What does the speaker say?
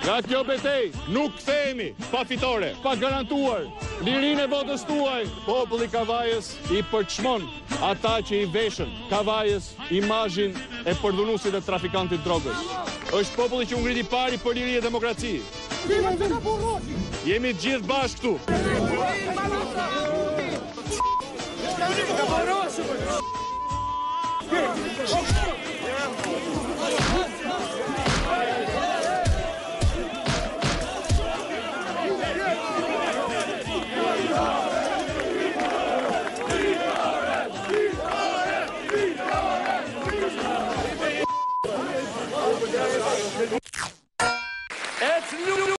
Nga kjo betej nuk kthehemi pa fitore, pa garantuar lirinë e votës tuaj. Populli Kavajës i përçmon ata që i veshën Kavajës imazhin e përdhunuesit dhe trafikantit drogës. Është populli që u ngriti pari për liri e demokraci. Jemi gjithë bashkë këtu.